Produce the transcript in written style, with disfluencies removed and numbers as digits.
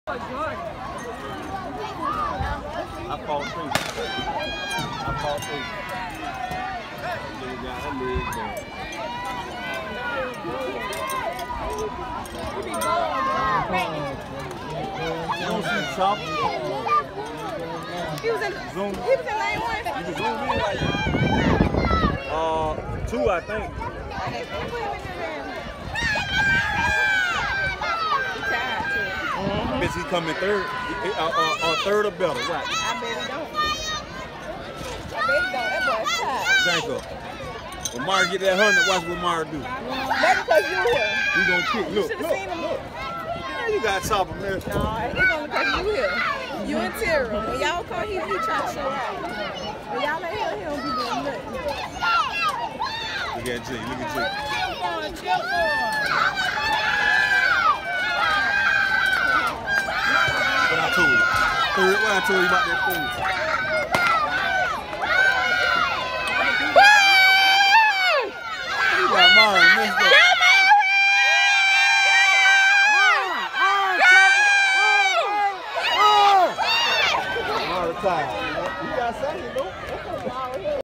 I fought three. I fought three. They got her legs down. You don't see the top? He was in Zoom. He was in lane 1. You can zoom in like that. 2, I think. I bet he coming third. Third or better, right? I bet he don't. I bet he don't. That boy's tired. Thank you. When Mara get that 100, watch what Mara do. That's because you here. He gonna kick. You Look, should have look, seen him. look. Man, you got top of man. No, it's only because you here. You and Tara. When y'all come, he trying to show out. When y'all ain't here, he don't be doing nothing. Look at Jay. Look at Jay. What I told you. What I told you about that food. You got Mara messed up. Mara tired. You got second, though.